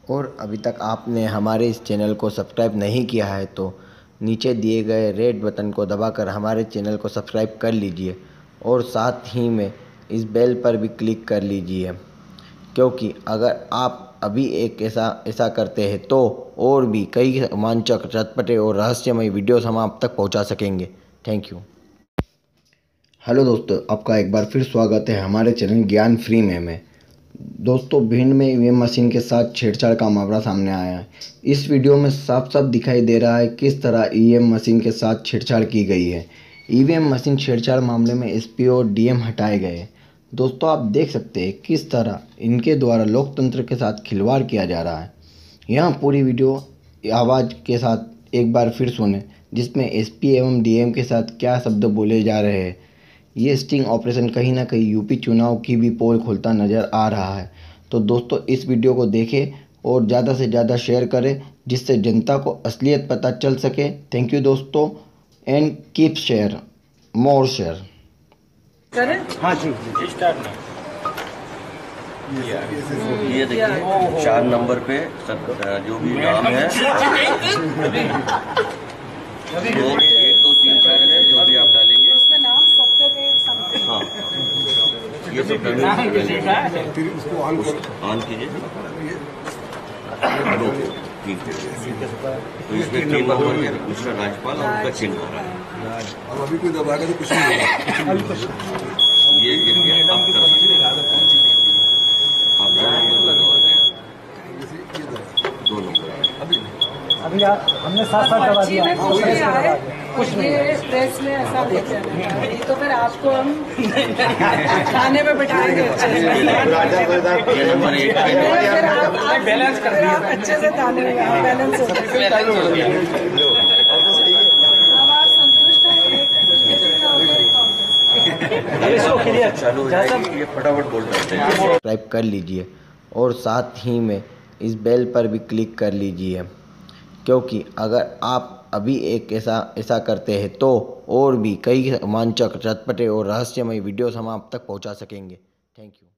और अभी तक आपने हमारे इस चैनल को सब्सक्राइब नहीं किया है तो नीचे दिए गए रेड बटन को दबाकर हमारे चैनल को सब्सक्राइब कर लीजिए और साथ ही में इस बेल पर भी क्लिक कर लीजिए, क्योंकि अगर आप अभी एक ऐसा करते हैं तो और भी कई रोमांचक, चटपटे और रहस्यमय वीडियोस हम आप तक पहुंचा सकेंगे। Thank you. हेलो दोस्तों, आपका एक बार फिर स्वागत है हमारे चैनल ज्ञान फ्री में। दोस्तों, भिंड में ईवीएम मशीन के साथ छेड़छाड़ का मामला सामने आया है। इस वीडियो में साफ साफ दिखाई दे रहा है किस तरह ईवीएम मशीन के साथ छेड़छाड़ की गई है। ईवीएम मशीन छेड़छाड़ मामले में एसपी और डीएम हटाए गए। दोस्तों, आप देख सकते हैं किस तरह इनके द्वारा लोकतंत्र के साथ खिलवाड़ किया जा रहा है। यहाँ पूरी वीडियो आवाज़ के साथ एक बार फिर सुने, जिसमें एसपी एवं डीएम के साथ क्या शब्द बोले जा रहे हैं। ये स्टिंग ऑपरेशन कहीं ना कहीं यूपी चुनाव की भी पोल खोलता नज़र आ रहा है। तो दोस्तों, इस वीडियो को देखें और ज़्यादा से ज़्यादा शेयर करें, जिससे जनता को असलियत पता चल सके। थैंक यू दोस्तों, and keep share, more share. करें? हाँ जी स्टार्ट में ये देखिए 4 नंबर पे जो भी नाम है 1 2 3 4 है, जो भी आप डालेंगे उसमें नाम सत्यदेव समथिंग। हाँ ये सब डालेंगे। फिर उसको ऑन कीजिए। ठीक है, तो इसमें 3 नंबर पे दूसरा राज्यपाल और उनका चिन्ह हो रहा है। अब अभी कोई दबाएगा तो कुछ नहीं होगा। ये देखिए आप कर सकते हैं। आप 2 नंबर लगा दें, 2 नंबर अभी हमने साथ साथ दबा दिया, कुछ नहीं है। प्रेस में ऐसा लेके आना है, तो फिर आपको हम खाने में बिठाएंगे ये नंबर 1 पे बैलेंस कर दिया, अच्छे से खाने में बैलेंस हो गया। अब आप संतुष्ट हैं? चालू हो जाएगी, ये फटाफट बोल सकते हैं। सब्सक्राइब कर लीजिए और साथ ही में इस बेल पर भी क्लिक कर लीजिए, क्योंकि अगर आप अभी एक ऐसा करते हैं तो और भी कई रोमांचक, चटपटे और रहस्यमय वीडियोस हम आप तक पहुंचा सकेंगे। Thank you.